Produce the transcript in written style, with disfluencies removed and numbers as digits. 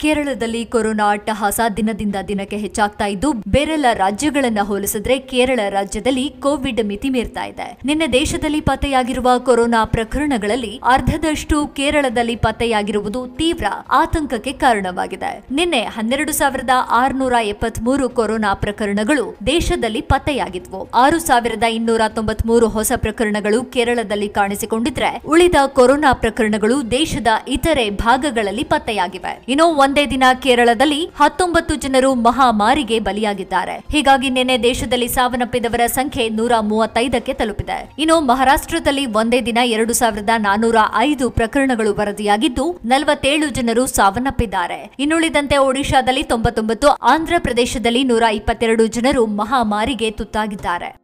ಕೇರಳದಲ್ಲಿ ಕೊರೋನಾ ಅಟ್ಟಹಾಸ ದಿನದಿಂದ ದಿನಕ್ಕೆ ಹೆಚ್ಚಾಗ್ತಾ ಇದ್ದು ಬೇರೆಲ್ಲ ರಾಜ್ಯಗಳನ್ನ ಹೋಲಿಸಿದ್ರೆ ಕೇರಳ ರಾಜ್ಯದಲ್ಲಿ ಕೋವಿಡ್ ಮಿತಿ ಮೀರ್ತಾ ಇದೆ. ನಿನ್ನೆ ದೇಶದಲ್ಲಿ ಪತ್ತೆಯಾಗಿರುವ ಕೊರೋನಾ ಪ್ರಕರಣಗಳಲ್ಲಿ ಅರ್ಧದಷ್ಟು ಕೇರಳದಲ್ಲಿ ಪತ್ತೆಯಾಗಿರುವುದು ತೀವ್ರ ಆತಂಕಕ್ಕೆ ಕಾರಣವಾಗಿದೆ. ನಿನ್ನೆ 12,673 ಕೊರೋನಾ ಪ್ರಕರಣಗಳು ದೇಶದಲ್ಲಿ ಪತ್ತೆಯಾಗಿದ್ವು. 6,293 ಹೊಸ ಪ್ರಕರಣಗಳು ಕೇರಳದಲ್ಲಿ ಕಾಣಿಸಿಕೊಂಡಿದ್ರೆ ಉಳಿದ ಕೊರೋನಾ ಪ್ರಕರಣಗಳು ದೇಶದ ಇತರೆ ಭಾಗಗಳಲ್ಲಿ ಪತ್ತೆಯಾಗಿವೆ. ಇನ್ನು ಒಂದೇ ದಿನ ಕೇರಳದಲ್ಲಿ 19 ಜನರು ಮಹಾಮಾರಿಗೆ ಬಲಿಯಾಗಿದ್ದಾರೆ. ಹೀಗಾಗಿ ನಿನ್ನೆ ದೇಶದಲ್ಲಿ ಸಾವನ್ನಪ್ಪಿದವರ ಸಂಖ್ಯೆ 135ಕ್ಕೆ ತಲುಪಿದೆ. ಇನ್ನು ಮಹಾರಾಷ್ಟ್ರದಲ್ಲಿ ಒಂದೇ ದಿನ 2,405 ಪ್ರಕರಣಗಳು ವರದಿಯಾಗಿದ್ದು 47 ಜನರು ಸಾವನ್ನಪ್ಪಿದ್ದಾರೆ. ಇನ್ನುಳಿದಂತೆ ಒಡಿಶಾದಲ್ಲಿ 99, ಆಂಧ್ರ ಪ್ರದೇಶದಲ್ಲಿ 122 ಜನರು ಮಹಾಮಾರಿಗೆ ತುತ್ತಾಗಿದ್ದಾರೆ.